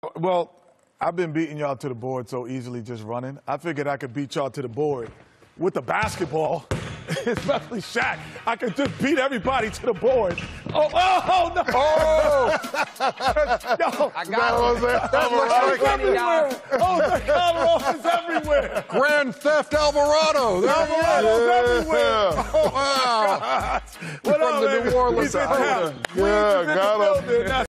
Well, I've been beating y'all to the board so easily just running. I figured I could beat y'all to the board with the basketball, especially Shaq. I could just beat everybody to the board. Oh, no! Oh! No. I got it. That looks like everywhere. Oh, the Alvarado is everywhere. Grand Theft Alvarado. Alvarado's everywhere. Oh, wow. What From up, the baby? New Orleans. He's in town. Yeah, got him.